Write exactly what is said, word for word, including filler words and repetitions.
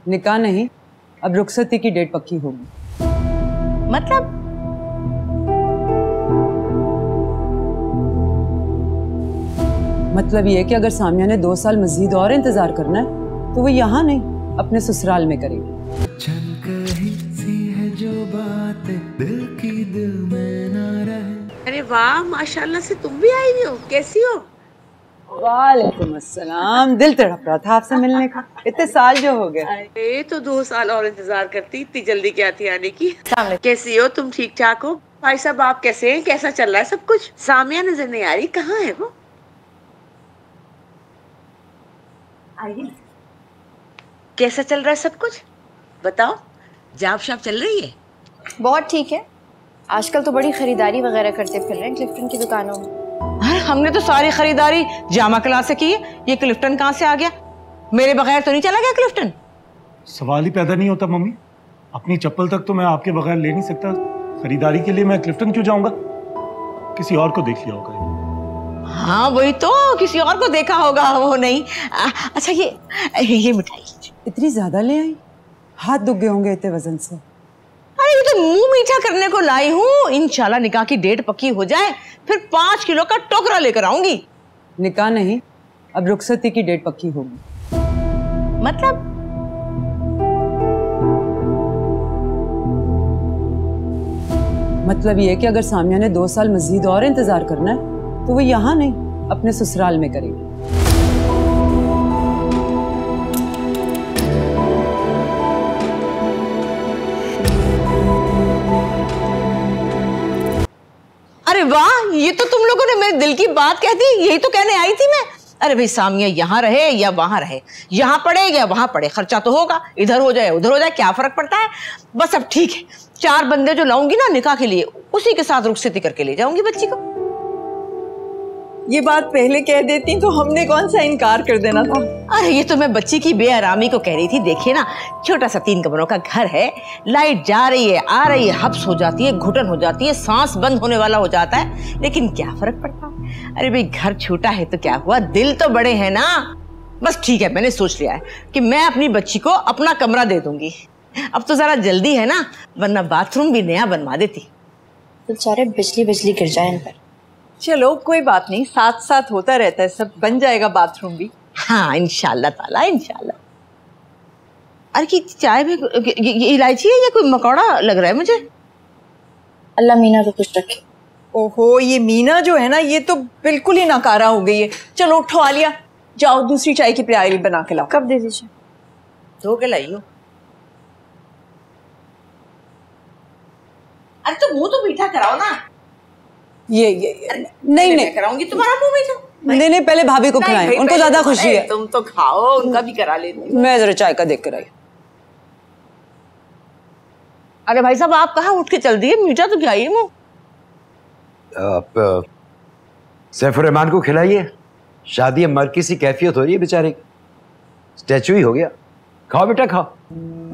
निकाह नहीं, अब रुखसती की डेट पक्की होगी। मतलब? मतलब ये कि अगर सामिया ने दो साल मजीद और इंतजार करना है तो वो यहाँ नहीं अपने ससुराल में करेगी। जो बात दिल की दिल में ना रहे। अरे वाह, माशाल्लाह से तुम भी आई हो, कैसी हो? वालेकुम अस्सलाम। दिल तड़प रहा था आपसे मिलने का, इतने साल जो हो गए। अरे तो दो साल और इंतजार करती, इतनी जल्दी क्या थी आने की। कैसी हो तुम? ठीक ठाक हो? भाई साहब आप कैसे हैं? कैसा चल रहा है सब कुछ? सामिया नजर नहीं आ रही, कहाँ है वो? आई। कैसा चल रहा है सब कुछ बताओ? जॉब शॉप चल रही है? बहुत ठीक है। आजकल तो बड़ी खरीदारी वगैरह करते फिर रहे हैं क्लिफ्टन की दुकानों में। अरे हमने तो सारी खरीदारी जामा क्लास से की है, ये क्लिफ्टन कहाँ से आ गया? मेरे बगैर तो नहीं चला गया क्लिफ्टन। सवाल ही पैदा नहीं होता मम्मी, अपनी चप्पल तक तो मैं आपके बगैर ले नहीं सकता, खरीदारी के लिए मैं क्लिफ्टन क्यों जाऊंगा? किसी और को देख लिया होगा। हाँ वही तो, किसी और को देखा होगा, वो नहीं। आ, अच्छा ये ये मिठाई इतनी ज्यादा ले आई, हाथ दुख गए होंगे इतने वजन से। अरे ये तो मुंह मीठा करने को लाई हूँ, इंशाल्लाह निकाह की डेट पक्की हो जाए फिर पांच किलो का टोकरा लेकर आऊंगी। निकाह नहीं, अब रुखसती की डेट पक्की होगी। मतलब? मतलब ये कि अगर सामिया ने दो साल मजीद और इंतजार करना है तो वो यहाँ नहीं अपने ससुराल में करेगी। अरे वाह, ये तो तुम लोगों ने मेरे दिल की बात कह दी, यही तो कहने आई थी मैं। अरे भाई सामिया यहाँ रहे या वहां रहे, यहाँ पड़े या वहां पड़े, खर्चा तो होगा, इधर हो जाए उधर हो जाए, क्या फर्क पड़ता है। बस अब ठीक है, चार बंदे जो लाऊंगी ना निकाह के लिए, उसी के साथ रुखसती करके ले जाऊंगी बच्ची को। ये बात पहले कह देती तो हमने कौन सा इनकार कर देना था। अरे ये तो मैं बच्ची की बेआरामी को कह रही थी। देखिए ना, छोटा सा तीन कमरों का घर है, लाइट जा रही है आ रही है, हब्स हो जाती है, घुटन हो जाती है, सांस बंद होने वाला हो जाता है, लेकिन क्या फर्क पड़ता है। अरे भाई घर छोटा है तो क्या हुआ, दिल तो बड़े हैं ना। बस ठीक है, मैंने सोच लिया है कि मैं अपनी बच्ची को अपना कमरा दे दूंगी। अब तो जरा जल्दी है ना, वरना बाथरूम भी नया बनवा देती। तो सारे बिजली बिजली गिर जाए इन पर। चलो कोई बात नहीं, साथ साथ होता रहता है, सब बन जाएगा बाथरूम भी। हाँ इंशाल्लाह ताला, इंशाल्लाह। अरे की चाय में ये इलायची है या कोई मकौड़ा लग रहा है मुझे। अल्लाह मीना को कुछ रखे। ओहो, ये मीना जो है ना, ये तो बिल्कुल ही नाकारा हो गई है। चलो उठो आलिया, जाओ दूसरी चाय की प्याली बना के लाओ। कब दे दीजिए? धो के लाई हो। अरे तो मुंह तो मीठा कराओ ना। ये ये, ये नहीं नहीं कराऊंगी तुम्हारा मुंह मीठा। नहीं नहीं, पहले भाभी को खिलाएं, उनको ज्यादा खुशी है। तुम तो खाओ, उनका भी करा लेती। मैं जरा चाय का देख कर आई। अरे भाई साहब आप कहाँ उठ के चल दिए, मीठा तो क्या ही मुंह। आप सैफुर रहमान को खिलाइए, शादी मर की सी कैफियत हो रही है बेचारे की, स्टैचू ही हो गया। खाओ बेटा खाओ।